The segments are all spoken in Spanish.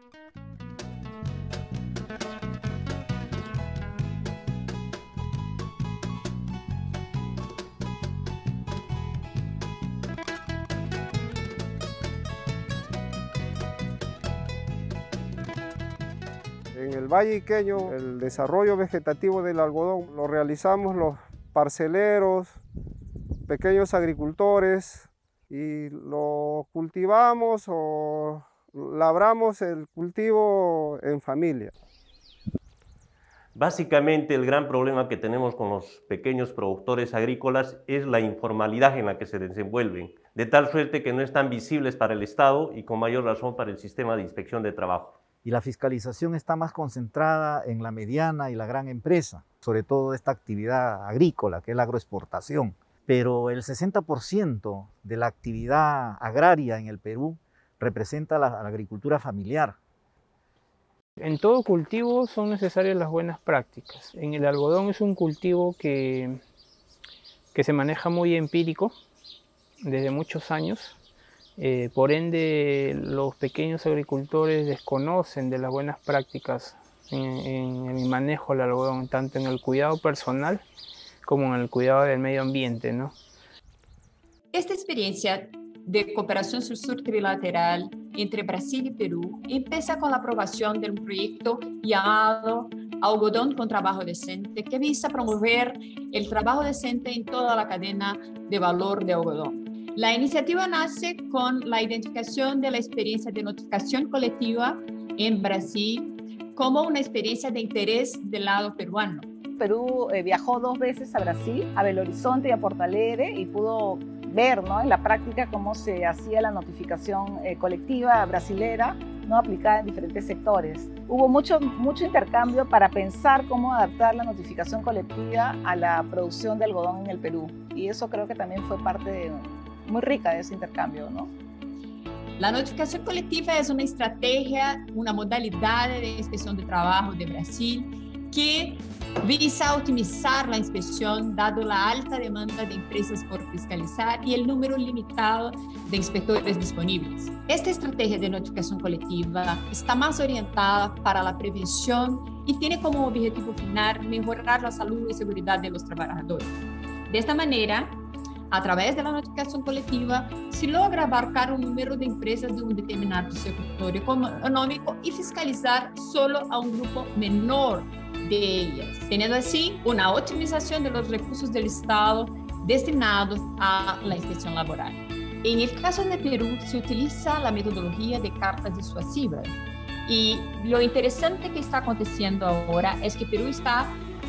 En el Valle Iqueño, el desarrollo vegetativo del algodón lo realizamos los parceleros, pequeños agricultores, y lo cultivamos o labramos el cultivo en familia. Básicamente el gran problema que tenemos con los pequeños productores agrícolas es la informalidad en la que se desenvuelven, de tal suerte que no están visibles para el Estado y con mayor razón para el sistema de inspección de trabajo. Y la fiscalización está más concentrada en la mediana y la gran empresa, sobre todo esta actividad agrícola, que es la agroexportación. Pero el 60% de la actividad agraria en el Perú representa la agricultura familiar. En todo cultivo son necesarias las buenas prácticas. En el algodón es un cultivo que se maneja muy empírico desde muchos años. Por ende, los pequeños agricultores desconocen de las buenas prácticas en el manejo del algodón, tanto en el cuidado personal como en el cuidado del medio ambiente, ¿no? Esta experiencia de cooperación sur-sur trilateral entre Brasil y Perú empieza con la aprobación de un proyecto llamado Algodón con Trabajo Decente, que visa promover el trabajo decente en toda la cadena de valor de algodón. La iniciativa nace con la identificación de la experiencia de notificación colectiva en Brasil como una experiencia de interés del lado peruano. Perú viajó 2 veces a Brasil, a Belo Horizonte y a Porto Alegre, y pudo ver, ¿no?, en la práctica cómo se hacía la notificación colectiva brasilera, ¿no?, aplicada en diferentes sectores. Hubo mucho intercambio para pensar cómo adaptar la notificación colectiva a la producción de algodón en el Perú, y eso creo que también fue parte muy rica de ese intercambio, ¿no? La notificación colectiva es una estrategia, una modalidad de inspección de trabajo de Brasil que visa optimizar la inspección dado la alta demanda de empresas por fiscalizar y el número limitado de inspectores disponibles. Esta estrategia de notificación colectiva está más orientada para la prevención y tiene como objetivo final mejorar la salud y seguridad de los trabajadores. De esta manera, a través de la notificación colectiva, se logra abarcar un número de empresas de un determinado sector económico y fiscalizar solo a un grupo menor de ellas, teniendo así una optimización de los recursos del Estado destinados a la inspección laboral. En el caso de Perú, se utiliza la metodología de cartas disuasivas. Y lo interesante que está aconteciendo ahora es que Perú está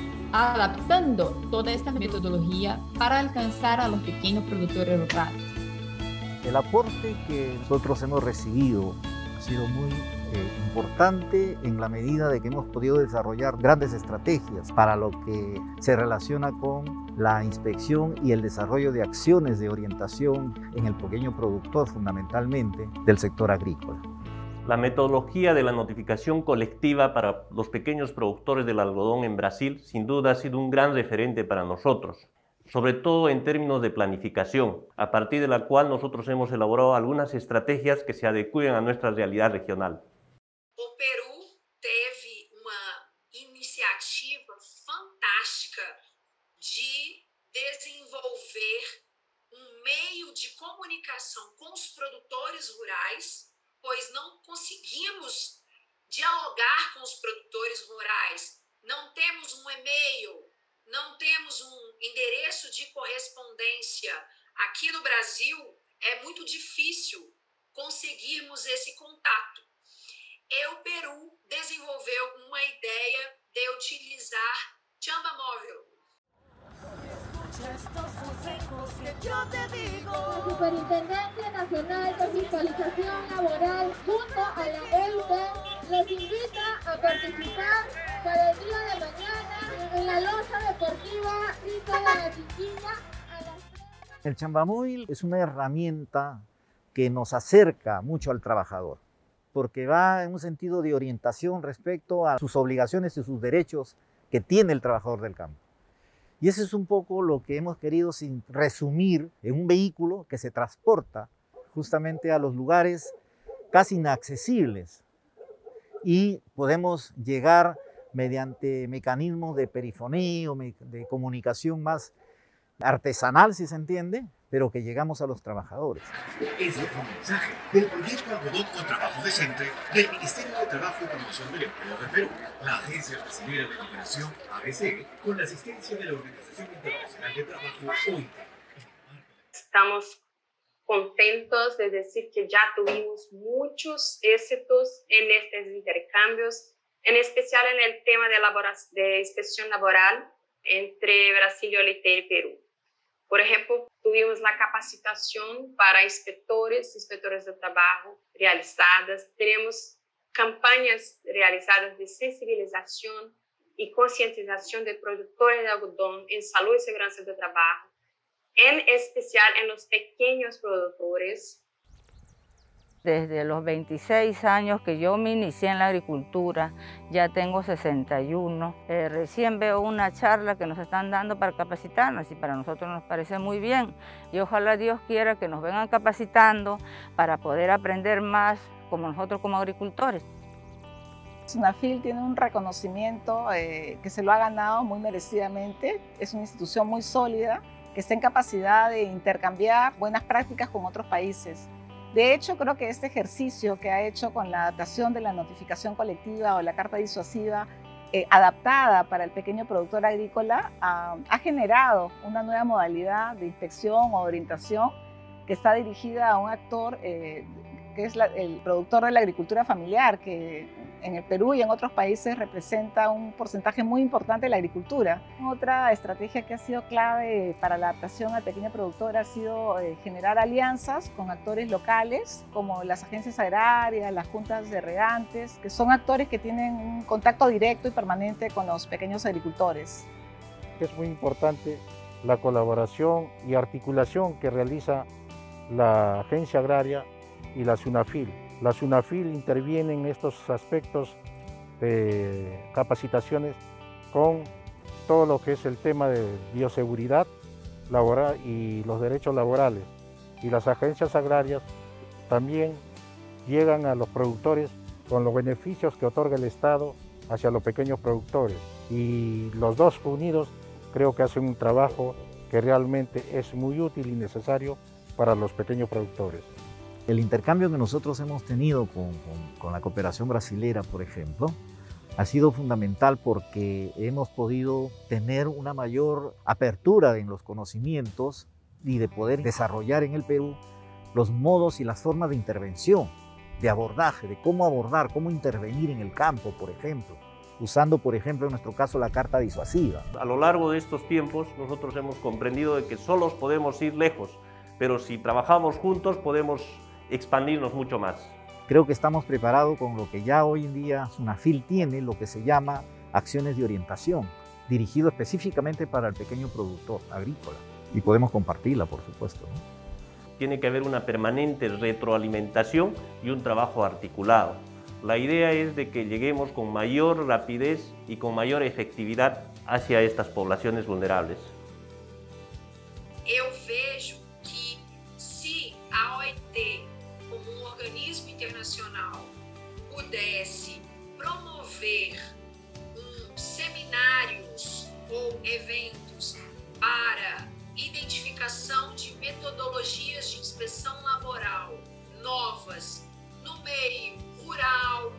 adaptando toda esta metodología para alcanzar a los pequeños productores rurales. El aporte que nosotros hemos recibido ha sido muy importante en la medida de que hemos podido desarrollar grandes estrategias para lo que se relaciona con la inspección y el desarrollo de acciones de orientación en el pequeño productor, fundamentalmente del sector agrícola. La metodología de la notificación colectiva para los pequeños productores del algodón en Brasil sin duda ha sido un gran referente para nosotros, sobre todo en términos de planificación, a partir de la cual nosotros hemos elaborado algunas estrategias que se adecúen a nuestra realidad regional. O Peru teve uma iniciativa fantástica de desenvolver meio de comunicação com os produtores rurais, pois não conseguimos dialogar com os produtores rurais, não temos um e-mail, não temos um endereço de correspondência. Aqui no Brasil é muito difícil conseguirmos esse contato. E o Peru desenvolveu uma ideia de utilizar Chamba Móvil. La Superintendencia Nacional de Fiscalización Laboral junto a la EUD les invita a participar para el día de mañana en la loza deportiva Nicolás de la Chiquilla. El Chamba Móvil es una herramienta que nos acerca mucho al trabajador, porque va en un sentido de orientación respecto a sus obligaciones y sus derechos que tiene el trabajador del campo. Y eso es un poco lo que hemos querido resumir en un vehículo que se transporta justamente a los lugares casi inaccesibles y podemos llegar mediante mecanismos de perifonía o de comunicación más artesanal, si se entiende, pero que llegamos a los trabajadores. Este fue un mensaje del proyecto Algodón con Trabajo Decente del Ministerio de Trabajo y Promoción del Empleo de Perú, la Agencia Brasileña de Migración, ABC, con la asistencia de la Organización Internacional de Trabajo, OIT. Estamos contentos de decir que ya tuvimos muchos éxitos en estos intercambios, en especial en el tema de inspección laboral entre Brasil, OIT y Perú. Por ejemplo, tuvimos la capacitación para inspectores de trabajo realizadas. Tenemos campañas realizadas de sensibilización y concientización de productores de algodón en salud y seguridad de trabajo, en especial en los pequeños productores. Desde los 26 años que yo me inicié en la agricultura, ya tengo 61. Recién veo una charla que nos están dando para capacitarnos y para nosotros nos parece muy bien. Y ojalá Dios quiera que nos vengan capacitando para poder aprender más como nosotros como agricultores. SUNAFIL tiene un reconocimiento que se lo ha ganado muy merecidamente. Es una institución muy sólida que está en capacidad de intercambiar buenas prácticas con otros países. De hecho, creo que este ejercicio que ha hecho con la adaptación de la notificación colectiva o la carta disuasiva adaptada para el pequeño productor agrícola ha generado una nueva modalidad de inspección o orientación que está dirigida a un actor que es el productor de la agricultura familiar, que en el Perú y en otros países representa un porcentaje muy importante de la agricultura. Otra estrategia que ha sido clave para la adaptación al pequeño productor ha sido generar alianzas con actores locales, como las agencias agrarias, las juntas de regantes, que son actores que tienen un contacto directo y permanente con los pequeños agricultores. Es muy importante la colaboración y articulación que realiza la agencia agraria y la SUNAFIL. La SUNAFIL interviene en estos aspectos de capacitaciones con todo lo que es el tema de bioseguridad laboral y los derechos laborales. Y las agencias agrarias también llegan a los productores con los beneficios que otorga el Estado hacia los pequeños productores. Y los dos unidos creo que hacen un trabajo que realmente es muy útil y necesario para los pequeños productores. El intercambio que nosotros hemos tenido con la cooperación brasilera, por ejemplo, ha sido fundamental porque hemos podido tener una mayor apertura en los conocimientos y de poder desarrollar en el Perú los modos y las formas de intervención, de abordaje, de cómo abordar, cómo intervenir en el campo, por ejemplo, usando, por ejemplo, en nuestro caso, la carta disuasiva. A lo largo de estos tiempos, nosotros hemos comprendido de que solos podemos ir lejos, pero si trabajamos juntos podemos expandirnos mucho más. Creo que estamos preparados con lo que ya hoy en día SUNAFIL tiene, lo que se llama acciones de orientación, dirigido específicamente para el pequeño productor agrícola. Y podemos compartirla, por supuesto, ¿no? Tiene que haber una permanente retroalimentación y un trabajo articulado. La idea es de que lleguemos con mayor rapidez y con mayor efectividad hacia estas poblaciones vulnerables. Eu vejo que se a OIT, como organismo internacional, pudesse promover seminários ou eventos para identificação de metodologias de inspeção laboral novas no meio rural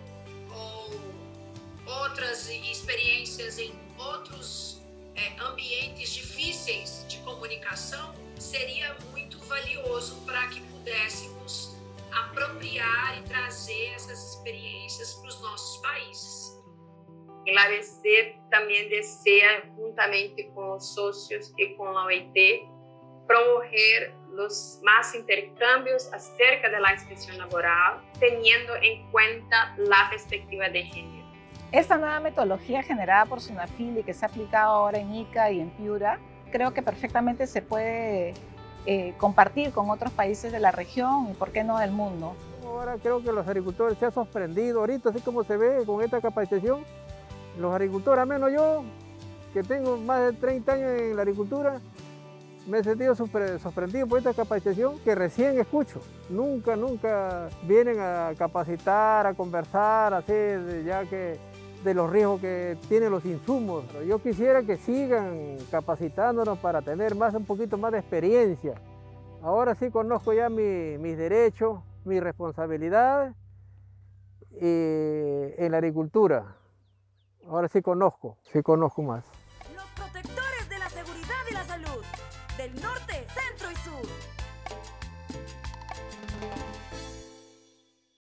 ou outras experiências em outros ambientes difíceis de comunicação, seria muito valioso para que pudéssemos apropriar e trazer essas experiências para os nossos países. La ABC también desea, juntamente con los socios y con la OIT, promover los más intercambios acerca de la inspección laboral, teniendo en cuenta la perspectiva de género. Esta nueva metodología generada por SUNAFIL y que se ha aplicado ahora en Ica y en Piura, creo que perfectamente se puede compartir con otros países de la región y, por qué no, del mundo. Ahora creo que los agricultores se han sorprendido ahorita, así como se ve con esta capacitación. Los agricultores, al menos yo, que tengo más de 30 años en la agricultura, Me he sentido sorprendido por esta capacitación que recién escucho. Nunca vienen a capacitar, a conversar, así, ya que de los riesgos que tienen los insumos. Yo quisiera que sigan capacitándonos para tener un poquito más de experiencia. Ahora sí conozco ya mis derechos, mis responsabilidades en la agricultura. Ahora sí conozco más. Los protectores de la seguridad y la salud, del norte, centro y sur.